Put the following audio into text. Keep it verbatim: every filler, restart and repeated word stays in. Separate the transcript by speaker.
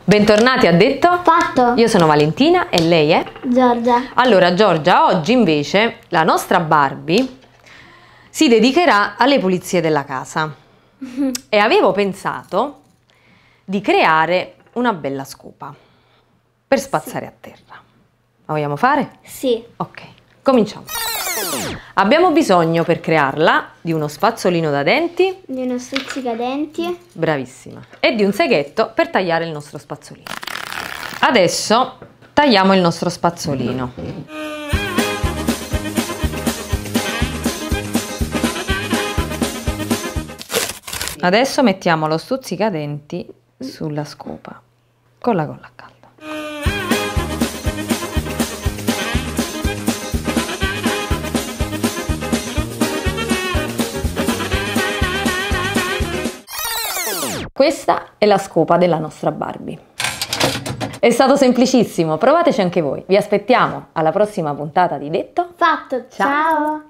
Speaker 1: Bentornati a Detto
Speaker 2: Fatto.
Speaker 1: Io sono Valentina e lei è?
Speaker 2: Giorgia.
Speaker 1: Allora Giorgia, oggi invece la nostra Barbie si dedicherà alle pulizie della casa e avevo pensato di creare una bella scopa per spazzare a terra. La vogliamo fare?
Speaker 2: Sì.
Speaker 1: Ok, cominciamo. Abbiamo bisogno per crearla di uno spazzolino da denti,
Speaker 2: Di uno stuzzicadenti.
Speaker 1: bravissima, e di un seghetto per tagliare il nostro spazzolino. Adesso tagliamo il nostro spazzolino. Adesso mettiamo lo stuzzicadenti sulla scopa con la colla a caldo. Questa è la scopa della nostra Barbie. È stato semplicissimo, provateci anche voi. Vi aspettiamo alla prossima puntata di Detto
Speaker 2: Fatto.
Speaker 1: Ciao.
Speaker 2: Ciao.